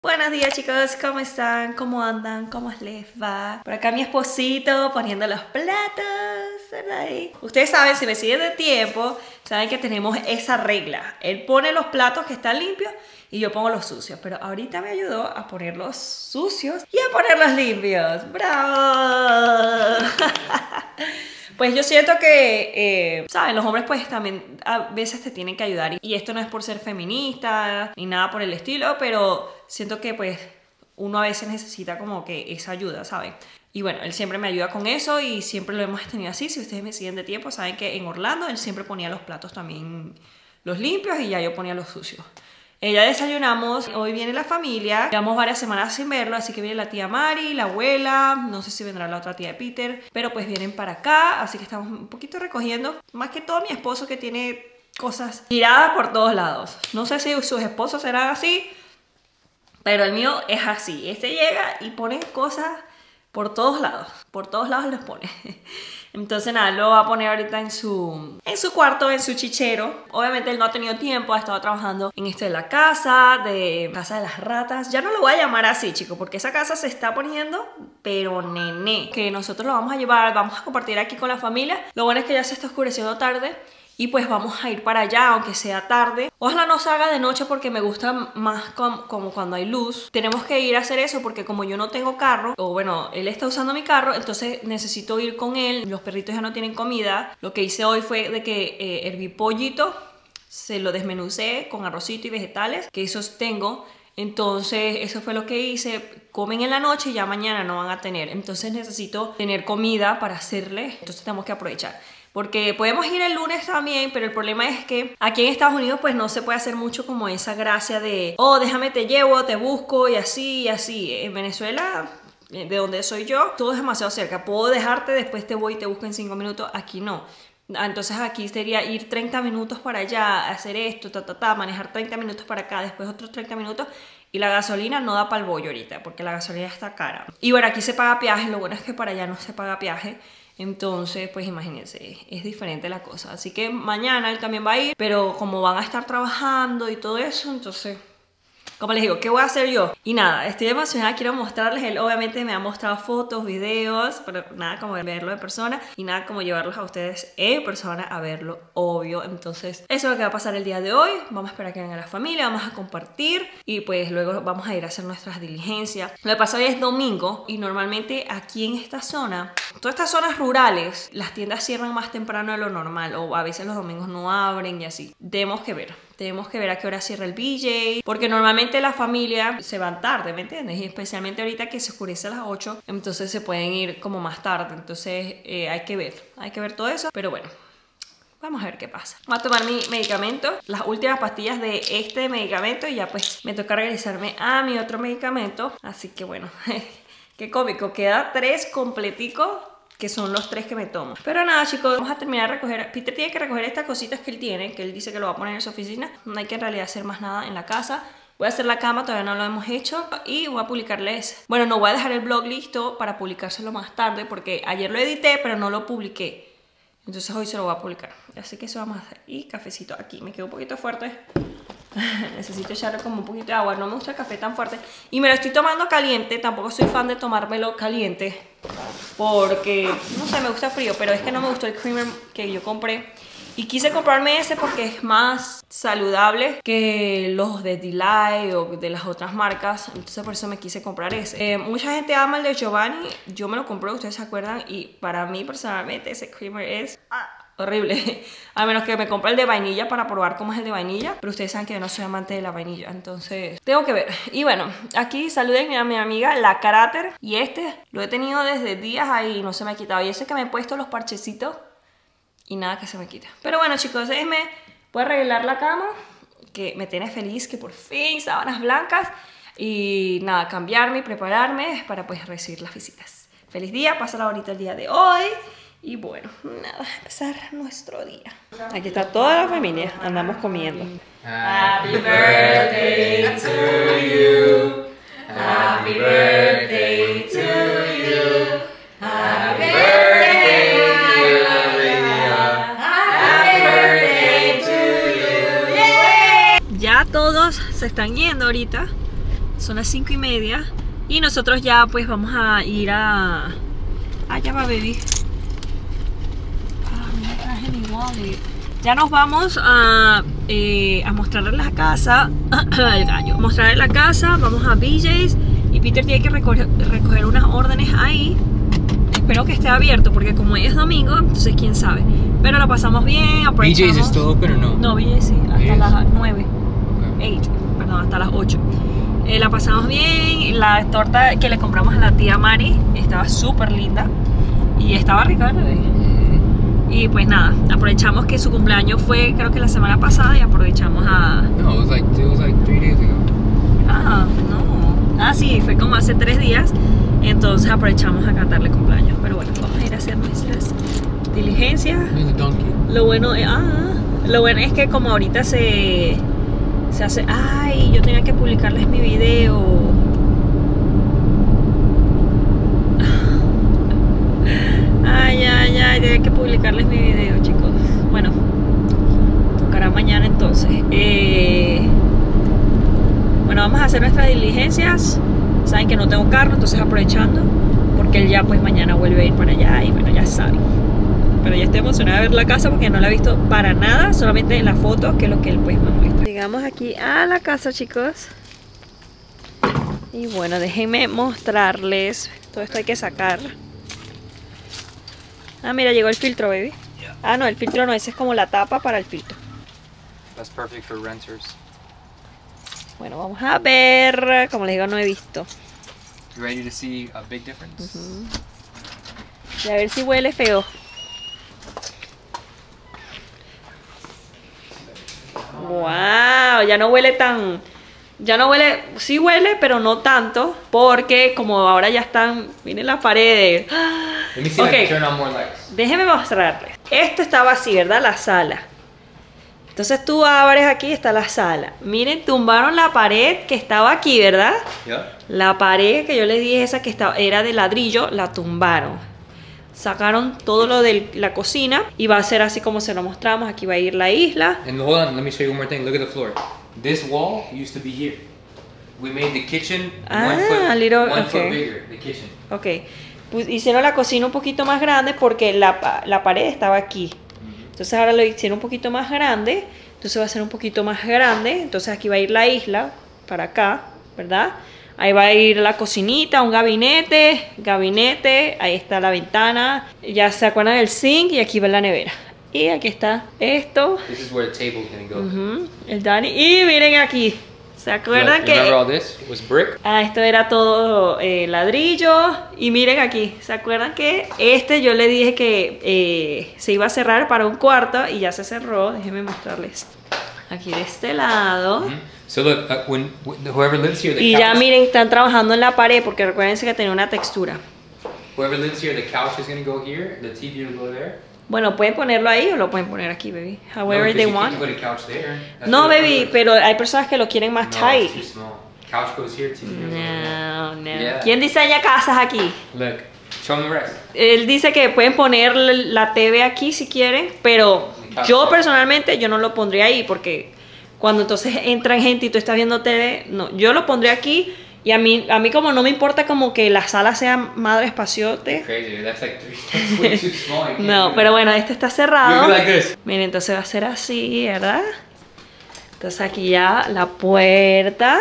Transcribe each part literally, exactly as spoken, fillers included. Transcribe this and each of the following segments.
Buenos días chicos, ¿cómo están? ¿Cómo andan? ¿Cómo les va? Por acá mi esposito poniendo los platos, ¿verdad? Ustedes saben, si me siguen de tiempo, saben que tenemos esa regla. Él pone los platos que están limpios y yo pongo los sucios. Pero ahorita me ayudó a poner los sucios y a ponerlos limpios. ¡Bravo! Pues yo siento que, eh, ¿saben? Los hombres pues también a veces te tienen que ayudar. Y esto no es por ser feminista ni nada por el estilo, pero siento que pues uno a veces necesita como que esa ayuda, ¿saben? Y bueno, él siempre me ayuda con eso y siempre lo hemos tenido así. Si ustedes me siguen de tiempo, saben que en Orlando él siempre ponía los platos también los limpios y ya yo ponía los sucios. Ya desayunamos, hoy viene la familia, llevamos varias semanas sin verlo, así que viene la tía Mari, la abuela, no sé si vendrá la otra tía de Peter, pero pues vienen para acá, así que estamos un poquito recogiendo, más que todo mi esposo que tiene cosas tiradas por todos lados. No sé si sus esposos serán así, pero el mío es así, este llega y pone cosas por todos lados, por todos lados los pone. Entonces nada, lo va a poner ahorita en su, en su cuarto, en su chichero. Obviamente él no ha tenido tiempo, ha estado trabajando en esto de la casa, de casa de las ratas. Ya no lo voy a llamar así, chicos, porque esa casa se está poniendo, pero nené. Que nosotros lo vamos a llevar, vamos a compartir aquí con la familia. Lo bueno es que ya se está oscureciendo tarde. Y pues vamos a ir para allá, aunque sea tarde. Ojalá no salga de noche porque me gusta más com como cuando hay luz. Tenemos que ir a hacer eso porque como yo no tengo carro, o bueno, él está usando mi carro, entonces necesito ir con él. Los perritos ya no tienen comida. Lo que hice hoy fue de que eh, herví pollito, se lo desmenucé con arrocito y vegetales, que esos tengo. Entonces eso fue lo que hice. Comen en la noche y ya mañana no van a tener. Entonces necesito tener comida para hacerle. Entonces tenemos que aprovechar. Porque podemos ir el lunes también, pero el problema es que aquí en Estados Unidos pues no se puede hacer mucho como esa gracia de oh, déjame te llevo, te busco y así y así. En Venezuela, de donde soy yo, todo es demasiado cerca. Puedo dejarte, después te voy y te busco en cinco minutos. Aquí no. Entonces aquí sería ir treinta minutos para allá, hacer esto, ta, ta, ta, manejar treinta minutos para acá, después otros treinta minutos. Y la gasolina no da para el bollo ahorita, porque la gasolina está cara. Y bueno, aquí se paga peaje, lo bueno es que para allá no se paga peaje. Entonces, pues imagínense, es diferente la cosa. Así que mañana él también va a ir, pero como van a estar trabajando y todo eso, entonces, como les digo, ¿qué voy a hacer yo? Y nada, estoy emocionada, quiero mostrarles. Él obviamente me ha mostrado fotos, videos, pero nada como verlo de persona y nada como llevarlos a ustedes en persona a verlo, obvio. Entonces, eso es lo que va a pasar el día de hoy. Vamos a esperar a que venga la familia, vamos a compartir y pues luego vamos a ir a hacer nuestras diligencias. Lo que pasa hoy es domingo y normalmente aquí en esta zona, todas estas zonas rurales, las tiendas cierran más temprano de lo normal o a veces los domingos no abren y así. Tenemos que ver. Tenemos que ver a qué hora cierra el B J, porque normalmente la familia se van tarde, ¿me entiendes? Y especialmente ahorita que se oscurece a las ocho, entonces se pueden ir como más tarde, entonces eh, hay que ver, hay que ver todo eso, pero bueno. Vamos a ver qué pasa. Voy a tomar mi medicamento, las últimas pastillas de este medicamento y ya pues me toca regresarme a mi otro medicamento, así que bueno, qué cómico, queda tres completicos, que son los tres que me tomo. Pero nada, chicos, vamos a terminar de recoger. Peter tiene que recoger estas cositas que él tiene, que él dice que lo va a poner en su oficina. No hay que en realidad hacer más nada en la casa. Voy a hacer la cama, todavía no lo hemos hecho. Y voy a publicarles... Bueno, no voy a dejar el blog listo para publicárselo más tarde, porque ayer lo edité, pero no lo publiqué. Entonces hoy se lo voy a publicar. Así que eso vamos a hacer. Y cafecito aquí. Me quedó un poquito fuerte. Necesito echarle como un poquito de agua. No me gusta el café tan fuerte. Y me lo estoy tomando caliente. Tampoco soy fan de tomármelo caliente, porque, no sé, me gusta frío. Pero es que no me gustó el creamer que yo compré. Y quise comprarme ese porque es más saludable que los de Delight o de las otras marcas. Entonces por eso me quise comprar ese. eh, Mucha gente ama el de Giovanni. Yo me lo compré, ustedes se acuerdan. Y para mí personalmente ese creamer es... Ah, horrible, a menos que me compre el de vainilla para probar cómo es el de vainilla, pero ustedes saben que yo no soy amante de la vainilla, entonces tengo que ver. Y bueno, aquí saluden a mi amiga La Cráter, y este lo he tenido desde días ahí, no se me ha quitado, y ese que me he puesto los parchecitos y nada que se me quita. Pero bueno, chicos, déjenme, voy a arreglar la cama, que me tiene feliz, que por fin sábanas blancas, y nada, cambiarme y prepararme para pues recibir las visitas. Feliz día, pásala bonito el día de hoy. Y bueno, nada, empezar nuestro día. Aquí está toda la familia, andamos comiendo. Happy birthday to you. Happy birthday to you. Happy birthday, dear Lydia. Happy birthday to you. Yeah. Ya todos se están yendo ahorita. son las cinco y media. Y nosotros ya pues vamos a ir a... Ah, ya va, baby. Ah, no me traje mi wallet. Ya nos vamos a, eh, a mostrarles la casa. El gallo. Mostrarles la casa, vamos a B J's. Y Peter tiene que recoger, recoger unas órdenes ahí. Espero que esté abierto porque como hoy es domingo, entonces quién sabe. Pero lo pasamos bien, aprovechamos. B J's still open o no? No, B J's sí, hasta Yes. las nueve. Okay. ocho, perdón, hasta las ocho. Eh, la pasamos bien. La torta que le compramos a la tía Mari estaba súper linda. Y estaba rica, ¿no? Mm. Y pues nada, aprovechamos que su cumpleaños fue creo que la semana pasada y aprovechamos a... No, it was like it was like three days ago. Ah, no. Ah, sí, fue como hace tres días. Entonces aprovechamos a cantarle cumpleaños. Pero bueno, vamos a ir a hacer nuestras diligencias. There's a donkey. Lo bueno, eh, ah, lo bueno es que como ahorita se, se hace... Ay, yo tenía que publicarles mi video. Ay, ay, ay, tenía que publicarles mi video, chicos. Bueno, tocará mañana entonces. Eh, bueno, vamos a hacer nuestras diligencias. Saben que no tengo carro, entonces aprovechando. Porque él ya pues mañana vuelve a ir para allá y bueno, ya saben. Pero ya estoy emocionada de ver la casa porque no la he visto para nada, solamente en las fotos, que es lo que él pues me muestra. Llegamos aquí a la casa, chicos. Y bueno, déjenme mostrarles. Todo esto hay que sacar. Ah, mira, llegó el filtro, baby. Yeah. Ah, no, el filtro no, ese es como la tapa para el filtro. That's perfect for renters. Bueno, vamos a ver. Como les digo, no he visto. You ready to see a big difference? Uh-huh. Y a ver si huele feo. Wow, ya no huele tan... Ya no huele... Sí huele, pero no tanto. Porque como ahora ya están... Miren las paredes. Let me see Okay. if I can turn on more lights. Déjenme mostrarles. Esto estaba así, ¿verdad? La sala. Entonces tú abres aquí, está la sala. Miren, tumbaron la pared que estaba aquí, ¿verdad? Yeah. La pared que yo les dije, esa que estaba, era de ladrillo, la tumbaron. Sacaron todo lo de la cocina y va a ser así como se lo mostramos. Aquí va a ir la isla. And hold on, let me show you one more thing. Look at the floor. This wall used to be here. We made the kitchen Ah, one foot, little- one okay. foot bigger. The kitchen. Ok. Pues hicieron la cocina un poquito más grande porque la, pa- la pared estaba aquí. Entonces ahora lo hicieron un poquito más grande. Entonces va a ser un poquito más grande. Entonces aquí va a ir la isla para acá, ¿verdad? Ahí va a ir la cocinita, un gabinete, gabinete, ahí está la ventana. Ya se acuerdan del zinc y aquí va la nevera. Y aquí está esto. This is where the table is gonna go. Ujú, el Dani. Y miren aquí. ¿Se acuerdan Look, que...? remember all this was brick? Ah, esto era todo eh, ladrillo. Y miren aquí, ¿se acuerdan que este yo le dije que eh, se iba a cerrar para un cuarto y ya se cerró? Déjenme mostrarles. Aquí de este lado. Mhm. So look, uh, when, when whoever lives here, the Y couch, ya miren, están trabajando en la pared porque recuérdense que tenía una textura. whoever lives here, the couch is gonna go here, the T V will go there. Bueno, pueden ponerlo ahí o lo pueden poner aquí, baby. No, However because they you want. can't put a couch there. That's No, what the baby, front pero hay personas que lo quieren más is. No, it's too tight. small. Couch goes here, T V goes over No, no. Yeah. ¿Quién diseña casas aquí? there. Look, show them the rest. Él dice que pueden poner la T V aquí si quieren, pero yo personalmente yo no lo pondría ahí porque cuando entonces entran gente y tú estás viendo T V, no, yo lo pondría aquí y a mí, a mí como no me importa como que la sala sea madre espaciote. Crazy, dude. That's like three. That's way too small. You can't No, do pero that. bueno, este está You cerrado. do like this. Miren, entonces va a ser así, ¿verdad? Entonces aquí ya la puerta,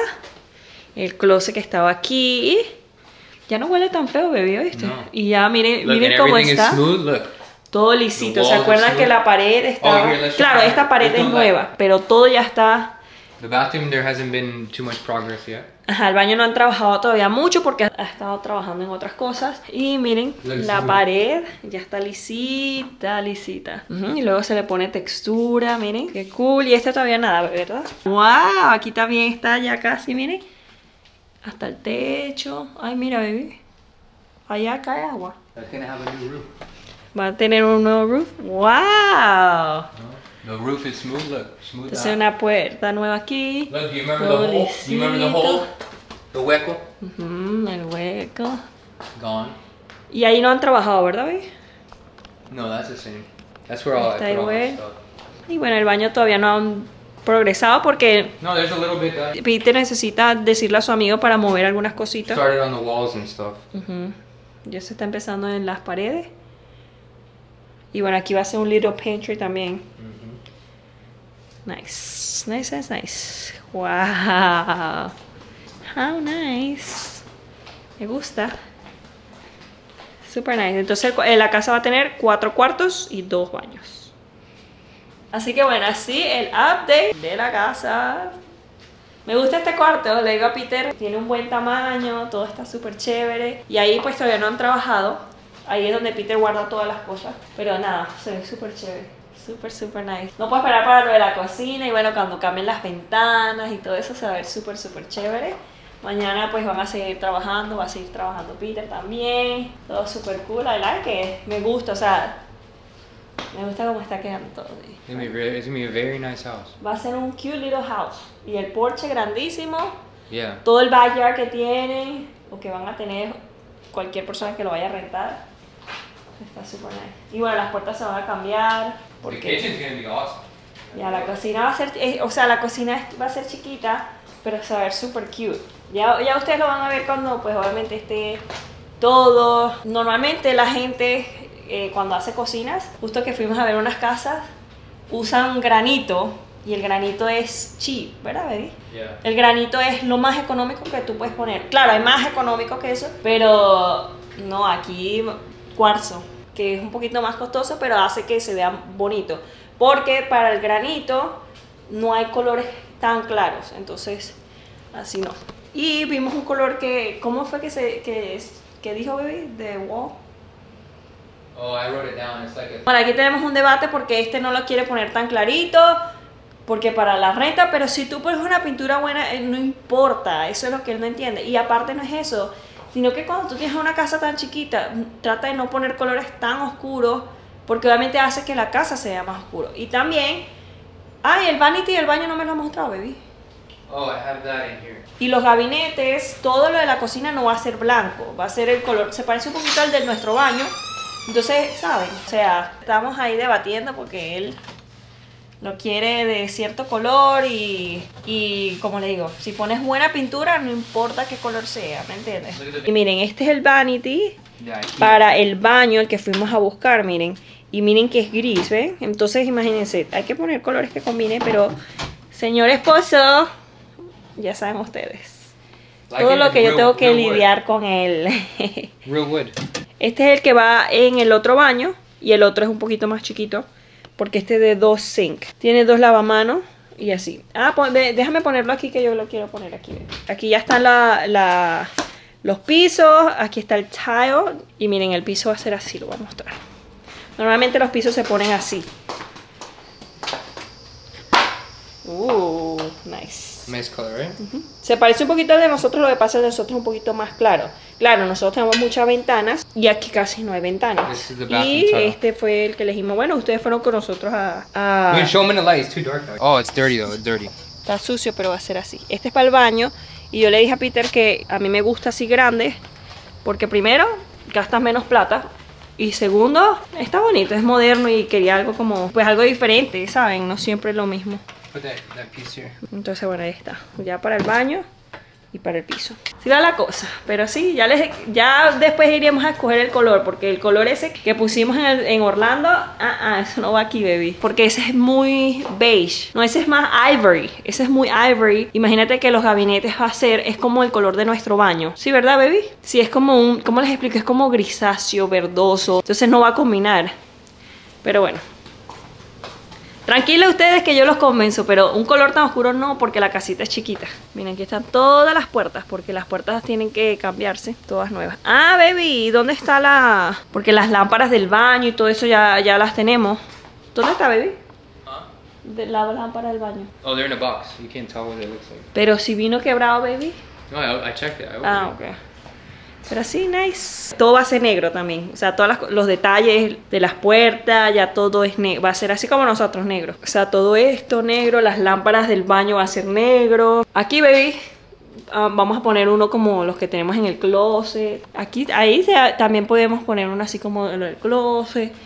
el closet que estaba aquí. Ya no huele tan feo, baby, ¿viste? No. Y ya miren, Look, miren and cómo everything está. is smooth. Look. Todo lisito. The ¿Se walls acuerdan are que smooth. la pared estaba? Oh, here, let's show Claro, you. esta pared There's es no light. nueva, pero todo ya está. The bathroom, there hasn't been too much progress yet. Ajá, el baño no han trabajado todavía mucho porque ha estado trabajando en otras cosas. Y miren, Looks la good. pared ya está lisita, lisita. Ujú, y luego se le pone textura, miren, qué cool. Y este todavía nada, ¿verdad? ¡Wow! Aquí también está ya casi, miren. Hasta el techo. Ay, mira, baby. Allá cae agua. That's gonna have a new roof. Va a tener un nuevo roof. ¡Wow! The roof is smooth. Look, smooth. Entonces out. una puerta nueva aquí. Look, do you remember the Todo hole? Do you remember the hole? lisito. The hueco? Ujú, el hueco. Gone. Y ahí no han trabajado, ¿verdad, baby? No, that's the same. That's where all I Está put all my igual. stuff. Y bueno, el baño todavía no han progresado porque No, there's a little bit that Peter necesita decirle a su amigo para mover algunas cositas. started on the walls and stuff. Uh-huh. Ya se está empezando en las paredes. Y bueno, aquí va a ser un little pantry también. Mm-hmm. Nice, nice, nice, nice. Wow, how nice. Me gusta. Super nice. Entonces el- la casa va a tener cuatro cuartos y dos baños. Así que bueno, así el update de la casa. Me gusta este cuarto, le digo a Peter, tiene un buen tamaño, todo está súper chévere. Y ahí pues todavía no han trabajado. Ahí es donde Peter guarda todas las cosas. Pero nada, se ve súper chévere. Súper, súper nice. No puedo esperar para lo de la cocina. Y bueno, cuando cambien las ventanas y todo eso se va a ver súper, súper chévere. Mañana pues van a seguir trabajando, va a seguir trabajando Peter también. Todo súper cool, la verdad que me gusta, o sea, me gusta cómo está quedando todo. It's gonna be re- it's gonna be a very nice house. Va a ser un cute little house. Y el porche grandísimo, Yeah. todo el backyard que tiene, o que van a tener cualquier persona que lo vaya a rentar. Está súper nice. Y bueno, las puertas se van a cambiar. The Porque kitchen's gonna be awesome. ya la cocina va a ser, eh, o sea, la cocina es- va a ser chiquita, pero se va a ver súper cute. Ya, ya ustedes lo van a ver cuando, pues obviamente esté todo. Normalmente la gente, eh, cuando hace cocinas, justo que fuimos a ver unas casas, usan granito. Y el granito es cheap, ¿verdad, baby? Yeah. El granito es lo más económico que tú puedes poner. Claro, hay más económico que eso, pero no, aquí cuarzo, que es un poquito más costoso, pero hace que se vea bonito. Porque para el granito no hay colores tan claros, entonces así no. Y vimos un color que, ¿cómo fue que se que, que dijo, baby? The wall. Oh, I wrote it down. It's like a. Bueno, aquí tenemos un debate porque este no lo quiere poner tan clarito, porque para la renta, pero si tú pones una pintura buena, eh, no importa, eso es lo que él no entiende. Y aparte no es eso, sino que cuando tú tienes una casa tan chiquita, trata de no poner colores tan oscuros, porque obviamente hace que la casa sea más oscuro. Y también, ay, el vanity del baño no me lo has mostrado, baby. Oh, I have that in here. Y los gabinetes, todo lo de la cocina no va a ser blanco, va a ser el color, se parece un poquito al de nuestro baño. Entonces, ¿saben? O sea, estamos ahí debatiendo porque él lo quiere de cierto color y, y como le digo, si pones buena pintura, no importa qué color sea, ¿me entiendes? Y miren, este es el vanity Yeah, I keep- para el baño, el que fuimos a buscar, miren. Y miren que es gris, ¿ven? Entonces, imagínense, hay que poner colores que combinen, pero, señor esposo, ya saben ustedes. like Todo it, lo it's que yo real- tengo que real wood. lidiar con él. Real wood. Este es el que va en el otro baño y el otro es un poquito más chiquito porque este es de dos sink. Tiene dos lavamanos y así. Ah, pon- de- déjame ponerlo aquí que yo lo quiero poner aquí. ¿Ven? Aquí ya están la, la- los pisos, aquí está el tile y miren, el piso va a ser así, lo voy a mostrar. Normalmente los pisos se ponen así. Uh, nice. Nice color, right? Se parece un poquito al de nosotros, lo que pasa es que nosotros es un poquito más claro. Claro, nosotros tenemos muchas ventanas y aquí casi no hay ventanas. This is the bathroom Y tile. este fue el que elegimos. Bueno, ustedes fueron con nosotros a... a- You can show them in the light. It's too dark. Though. Oh, it's dirty though. It's dirty. Está sucio, pero va a ser así. Este es para el baño y yo le dije a Peter que a mí me gusta así grande porque primero gastas menos plata y segundo está bonito, es moderno y quería algo como, pues algo diferente, ¿saben? No siempre lo mismo. Put that, that piece here. Entonces, bueno, ahí está. Ya para el baño y para el piso. Sí va la cosa, pero sí, ya, les, ya después iríamos a escoger el color, porque el color ese que pusimos en, el- en Orlando, ah, ah, eso no va aquí, baby. Porque ese es muy beige. No, ese es más ivory. Ese es muy ivory. Imagínate que los gabinetes va a ser, es como el color de nuestro baño. ¿Sí, verdad, baby? Sí, es como un, ¿cómo les explico? Es como grisáceo, verdoso. Entonces no va a combinar. Pero bueno. Tranquilos ustedes que yo los convenzo, pero un color tan oscuro no, porque la casita es chiquita. Miren, aquí están todas las puertas, porque las puertas tienen que cambiarse, todas nuevas. Ah, baby, ¿y dónde está la...? Porque las lámparas del baño y todo eso ya, ya las tenemos. ¿Dónde está, baby? Huh? De la lámpara del baño. Oh, they're in a box. You can't tell what it looks like. Pero si vino quebrado, baby. No, I, I checked it. I opened Ah, it. ok. Pero sí, nice. Todo va a ser negro también. O sea, todos los detalles de las puertas, ya todo es negro. Va a ser así como nosotros, negro. O sea, todo esto negro. Las lámparas del baño va a ser negro. Aquí, baby, ah, vamos a poner uno como los que tenemos en el closet. Aquí, ahí se- también podemos poner uno así como lo del closet.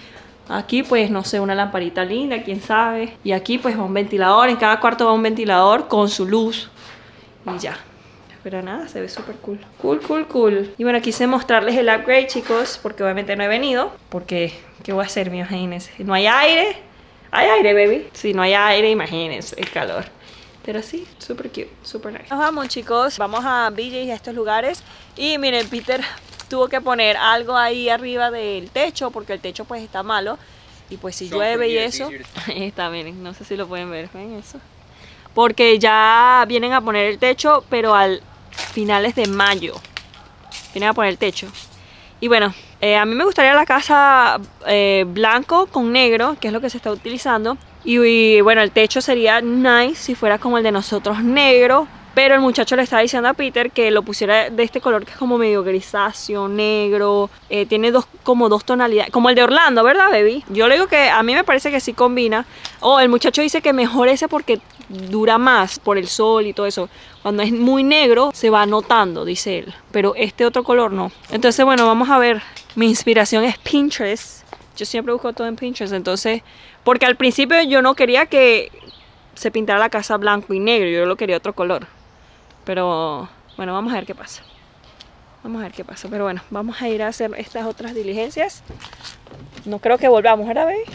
Aquí pues no sé, una lamparita linda, quién sabe. Y aquí pues va un ventilador, en cada cuarto va un ventilador con su luz. Y ya. Pero nada, se ve súper cool. Cool, cool, cool. Y bueno, quise mostrarles el upgrade, chicos, porque obviamente no he venido. Porque, ¿qué voy a hacer, mi imagínense? No hay aire. ¿Hay aire, baby? Si no hay aire, imagínense el calor. Pero sí, súper cute, súper nice. Nos vamos, chicos. Vamos a B J's y a estos lugares. Y miren, Peter tuvo que poner algo ahí arriba del techo, porque el techo pues está malo. Y pues si llueve y eso... Ahí está, miren, no sé si lo pueden ver. ¿Ven eso? Porque ya vienen a poner el techo, pero al finales de mayo. Vienen a poner el techo. Y bueno, eh, a mí me gustaría la casa eh, blanco con negro, que es lo que se está utilizando. Y, y bueno, el techo sería nice si fuera como el de nosotros, negro. Pero el muchacho le estaba diciendo a Peter que lo pusiera de este color que es como medio grisáceo, negro. Eh, tiene dos, como dos tonalidades, como el de Orlando, ¿verdad, baby? Yo le digo que a mí me parece que sí combina. Oh, el muchacho dice que mejor ese porque dura más por el sol y todo eso. Cuando es muy negro se va notando, dice él. Pero este otro color no. Entonces, bueno, vamos a ver. Mi inspiración es Pinterest. Yo siempre busco todo en Pinterest. Entonces, porque al principio yo no quería que se pintara la casa blanco y negro. Yo lo quería otro color. Pero bueno, vamos a ver qué pasa. Vamos a ver qué pasa. Pero bueno, vamos a ir a hacer estas otras diligencias. No creo que volvamos, ¿verdad, baby?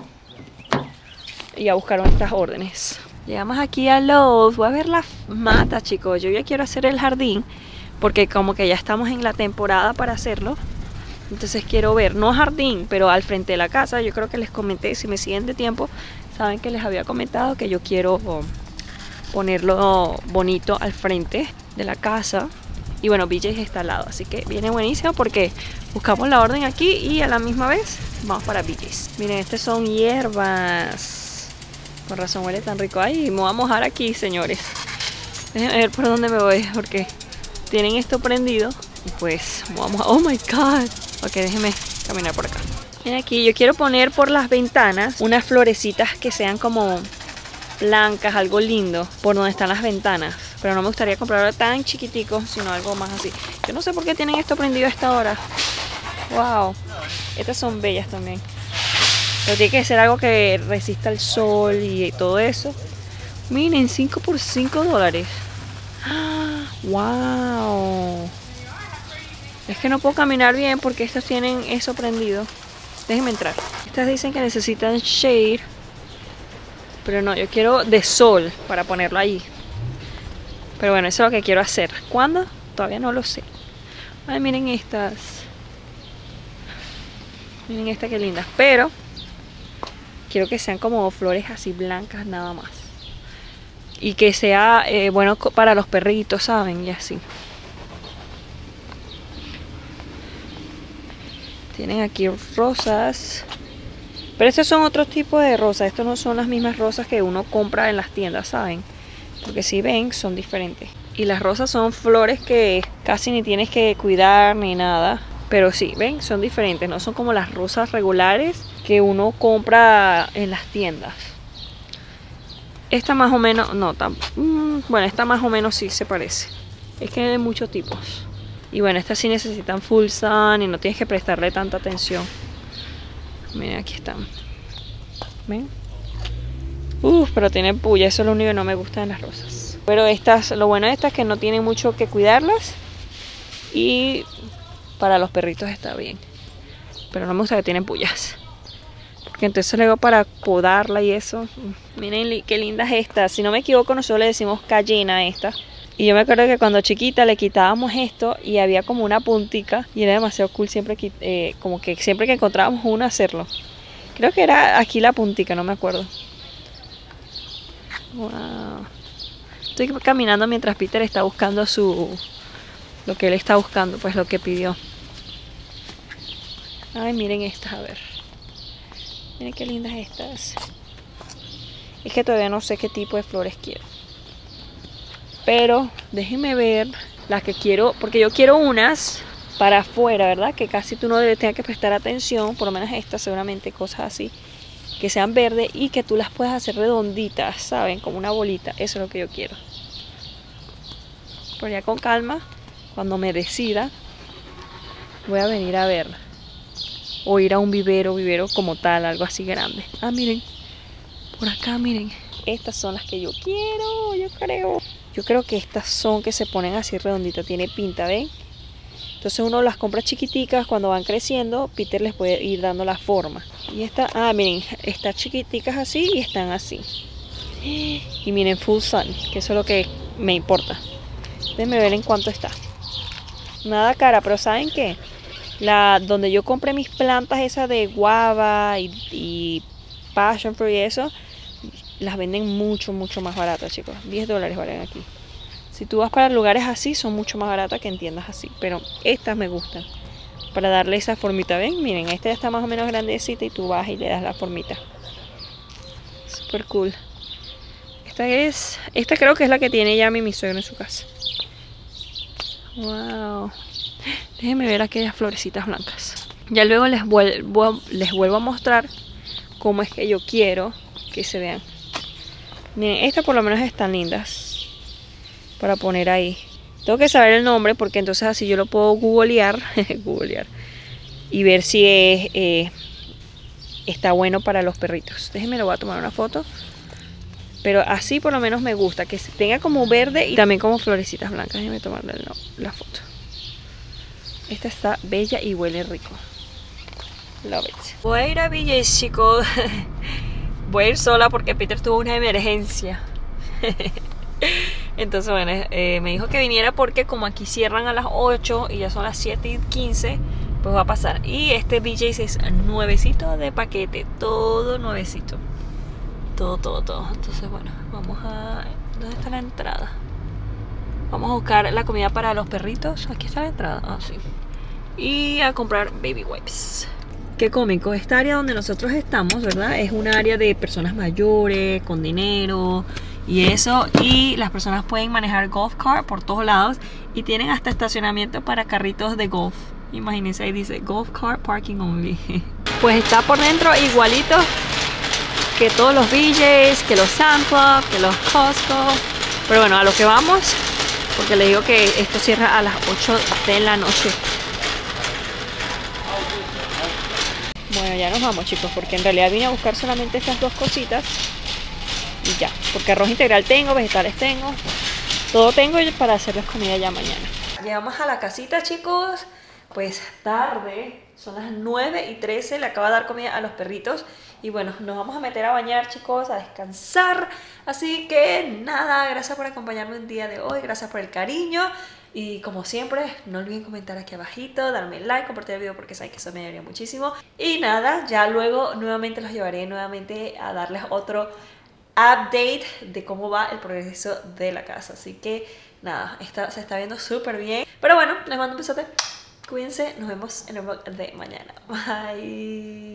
Y a buscar estas órdenes. Llegamos aquí a Lowe's. Voy a ver las matas, chicos. Yo ya quiero hacer el jardín, porque como que ya estamos en la temporada para hacerlo. Entonces quiero ver, no jardín, pero al frente de la casa. Yo creo que les comenté, si me siguen de tiempo, saben que les había comentado que yo quiero ponerlo bonito al frente de la casa. Y bueno, B J's está al lado, así que viene buenísimo porque buscamos la orden aquí y a la misma vez vamos para B J's. Miren, estas son hierbas. Con razón huele tan rico. Ay, me voy a mojar aquí, señores. Déjenme ver por dónde me voy, porque tienen esto prendido. Y pues, vamos a... Oh my God. Ok, déjenme caminar por acá. Miren aquí, yo quiero poner por las ventanas unas florecitas que sean como blancas, algo lindo, por donde están las ventanas. Pero no me gustaría comprarlo tan chiquitico, sino algo más así. Yo no sé por qué tienen esto prendido a esta hora. Wow. Estas son bellas también. Pero tiene que ser algo que resista el sol y todo eso. Miren, cinco por cinco dólares. Wow. Es que no puedo caminar bien porque estas tienen eso prendido. Déjenme entrar. Estas dicen que necesitan shade. Pero no, yo quiero de sol para ponerlo ahí. Pero bueno, eso es lo que quiero hacer. ¿Cuándo? Todavía no lo sé. Ay, miren estas. Miren esta que lindas. Pero quiero que sean como flores así blancas nada más. Y que sea eh, bueno para los perritos, ¿saben? Y así. Tienen aquí rosas. Pero estos son otros tipos de rosas. Estos no son las mismas rosas que uno compra en las tiendas, ¿saben? Porque si ven, son diferentes. Y las rosas son flores que casi ni tienes que cuidar ni nada. Pero sí, ven, son diferentes. No son como las rosas regulares que uno compra en las tiendas. Esta más o menos, no, tan, mmm, bueno, esta más o menos sí se parece. Es que hay de muchos tipos. Y bueno, estas sí necesitan full sun y no tienes que prestarle tanta atención. Miren, aquí están. ¿Ven? Uf, pero tienen puya, eso es lo único que no me gusta de las rosas. Pero estas, lo bueno de estas es que no tienen mucho que cuidarlas. Y para los perritos está bien. Pero no me gusta que tienen puyas. Porque entonces luego para podarla y eso. Miren qué linda es esta. Si no me equivoco, nosotros le decimos cayena a esta. Y yo me acuerdo que cuando chiquita le quitábamos esto y había como una puntica. Y era demasiado cool siempre que, eh, como que siempre que encontrábamos una hacerlo. Creo que era aquí la puntica, no me acuerdo. Wow. Estoy caminando mientras Peter está buscando su... Lo que él está buscando, pues lo que pidió. Ay, miren estas, a ver. Miren qué lindas estas. Es que todavía no sé qué tipo de flores quiero. Pero déjenme ver las que quiero, porque yo quiero unas para afuera, ¿verdad? Que casi tú no debes tener que prestar atención, por lo menos estas seguramente, cosas así. Que sean verdes y que tú las puedas hacer redonditas, ¿saben? Como una bolita, eso es lo que yo quiero. Pero ya con calma, cuando me decida, voy a venir a ver. o ir a un vivero, vivero como tal, algo así grande. Ah, miren, por acá miren, estas son las que yo quiero, yo creo. Yo creo que estas son que se ponen así redonditas, tiene pinta, ¿ven? Entonces uno las compra chiquiticas, cuando van creciendo, Peter les puede ir dando la forma. Y esta, ah, miren, están chiquiticas así y están así. Y miren, full sun, que eso es lo que me importa. Déjenme ver en cuánto está. Nada cara, pero ¿saben qué? La, donde yo compré mis plantas esas de guava y, y passion fruit y eso, las venden mucho, mucho más baratas, chicos. diez dólares valen aquí. Si tú vas para lugares así, son mucho más baratas que en tiendas así. Pero estas me gustan. Para darle esa formita, ¿ven? Miren, esta ya está más o menos grandecita y tú vas y le das la formita. Super cool. Esta es... Esta creo que es la que tiene ya mi suegro en su casa. Wow. Déjenme ver aquellas florecitas blancas. Ya luego les vuelvo, les vuelvo a mostrar cómo es que yo quiero que se vean. Miren, estas por lo menos están lindas para poner ahí. Tengo que saber el nombre porque entonces así yo lo puedo googlear, googlear y ver si es, eh, está bueno para los perritos. Déjenme, lo voy a tomar una foto. Pero así por lo menos me gusta, que tenga como verde y también como florecitas blancas. Déjenme tomarle la, la foto. Esta está bella y huele rico. Love it. Voy a ir a B J's, chicos. Voy a ir sola porque Peter tuvo una emergencia. Entonces, bueno, eh, me dijo que viniera porque como aquí cierran a las ocho y ya son las siete y quince, pues va a pasar. Y este B J's es nuevecito de paquete, todo nuevecito. Todo, todo, todo. Entonces, bueno, vamos a... ¿Dónde está la entrada? Vamos a buscar la comida para los perritos. Aquí está la entrada. Ah, sí. Y a comprar baby wipes. Qué cómico. Esta área donde nosotros estamos, ¿verdad? Es un área de personas mayores, con dinero y eso. Y las personas pueden manejar golf cart por todos lados. Y tienen hasta estacionamiento para carritos de golf. Imagínense, ahí dice golf cart parking only. Pues está por dentro igualito que todos los B J's, que los Sam's Club, que los Costco. Pero bueno, a lo que vamos, porque les digo que esto cierra a las ocho de la noche. Bueno, ya nos vamos, chicos, porque en realidad vine a buscar solamente estas dos cositas y ya, porque arroz integral tengo, vegetales tengo, todo tengo para hacerles comida ya mañana. Llegamos a la casita, chicos, pues tarde, son las nueve y trece, le acabo de dar comida a los perritos. Y bueno, nos vamos a meter a bañar, chicos, a descansar. Así que nada, gracias por acompañarme el día de hoy, gracias por el cariño. Y como siempre, no olviden comentar aquí abajito, darme like, compartir el video porque saben que eso me ayudaría muchísimo. Y nada, ya luego nuevamente los llevaré nuevamente a darles otro update de cómo va el progreso de la casa. Así que nada, está, se está viendo súper bien. Pero bueno, les mando un besote. Cuídense, nos vemos en el vlog de mañana. Bye.